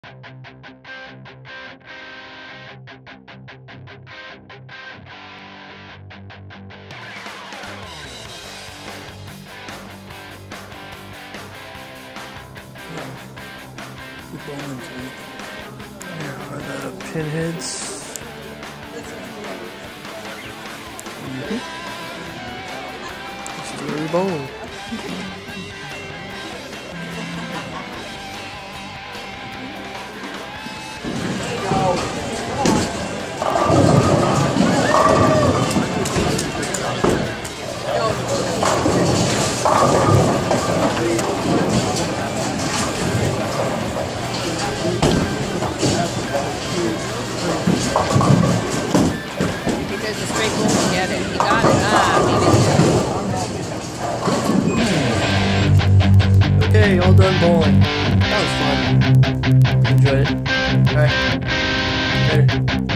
Keep bowling to me. Here are the pinheads. This is where we bowl. Okay, all done bowling. That was fun. Enjoyed it. Alright. Later.